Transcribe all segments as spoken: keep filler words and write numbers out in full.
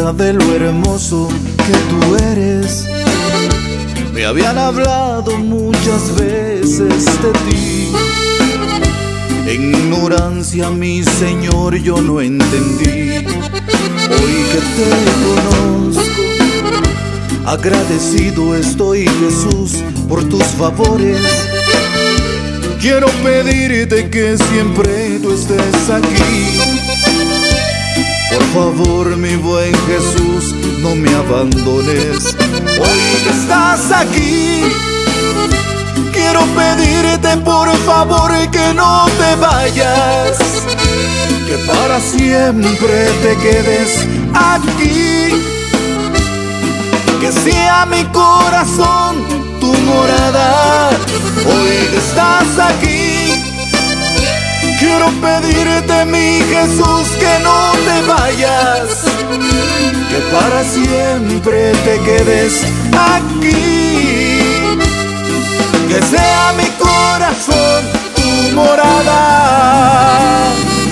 cuenta de lo hermoso que tú eres. Me habían hablado muchas veces de ti. En ignorancia, mi Señor, yo no entendí. Hoy que te conozco, agradecido estoy, Jesús, por tus favores. Quiero pedirte que siempre tú estés aquí. Por favor, mi buen Jesús, no me abandones. Hoy que estás aquí, quiero pedirte por favor que no te vayas, que para siempre te quedes aquí. Que sea mi corazón tu morada. Hoy que estás aquí, quiero pedirte, mi Jesús, que no te vayas, que para siempre te quedes aquí. Que sea mi corazón tu morada.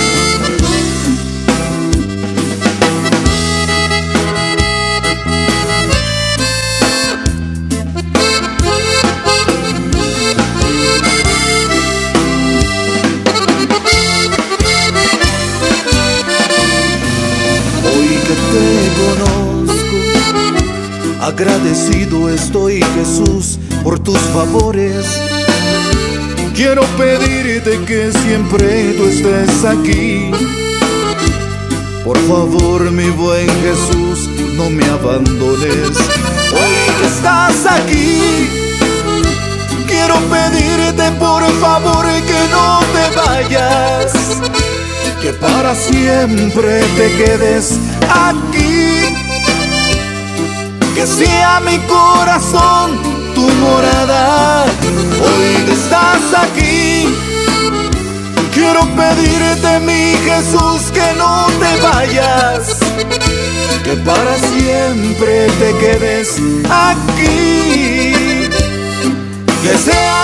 Te conozco, agradecido estoy, Jesús, por tus favores. Quiero pedirte que siempre tú estés aquí. Por favor, mi buen Jesús, no me abandones. Hoy que estás aquí, quiero pedirte por favor que no te vayas, que para siempre te quedes aquí. Que sea mi corazón tu morada. Hoy que estás aquí, quiero pedirte, mi Jesús, que no te vayas, que para siempre te quedes aquí. Que sea